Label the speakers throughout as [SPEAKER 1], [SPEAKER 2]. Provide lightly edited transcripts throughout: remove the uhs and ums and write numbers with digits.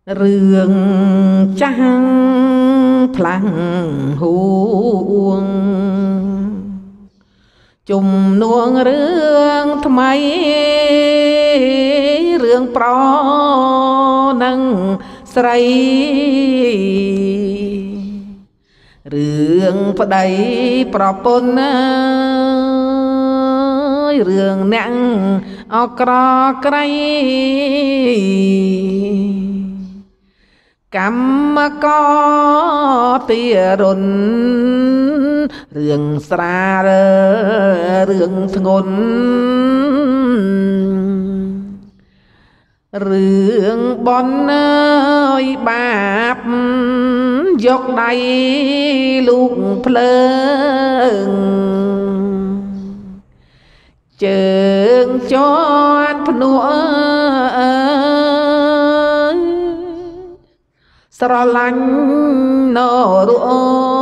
[SPEAKER 1] រឿងចាស់ផ្លាំងហួងជំនួងរឿងថ្មីរឿងប្រនឹងស្រីរឿងប្តីប្រពន្ធរឿងអ្នកអក្រក្រៃកម្មករទារុនរឿងស្រាលរឿងធ្ងន់រឿងបន់អើយបាបយកដៃលូកភ្លើងជើងជាន់ភ្នួអើយស្រឡាញ់នរអូ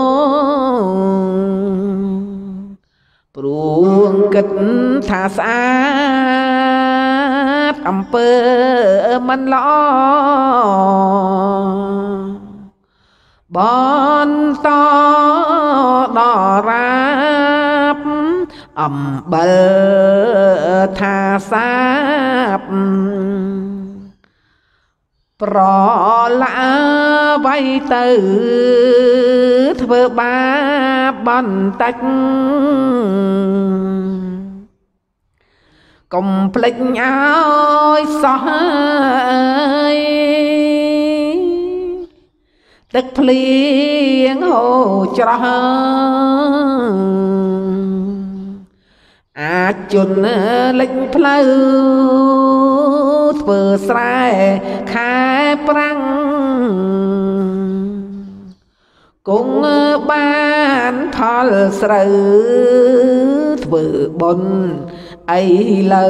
[SPEAKER 1] ព្រោះគិតថាស្អាតអំពើមិនល្អបន្តដល់រាបអំបិលថាសាបប្រឡាវៃទៅធ្វើបាបបន្តិចកុំភ្លេចឲ្យសោះទឹកភ្លៀងហូរច្រោះអាចជន់លេចផ្លូវធ្វើស្រែខែប្រាំងគង់បានផលស្រូវធ្វើបុណ្យអីលើ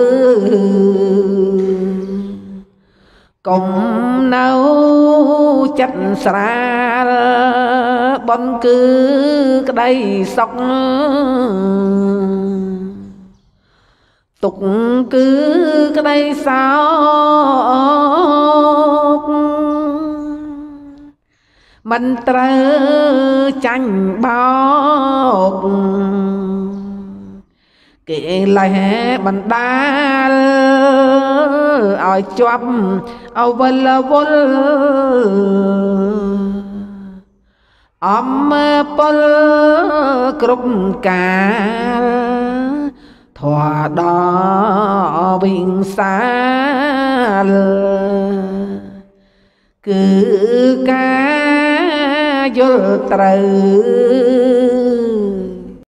[SPEAKER 1] កុំនៅចិត្តស្រាលបុណ្យគឺក្តីសុខទុកគឺក្តីសោកមិនត្រូវចាញ់បោកគេលេះបណ្ដាលឲ្យជាប់អវលវល់អំពលគ្រប់កាលធွာដល់វិញសាលគឺការយល់ត្រូវ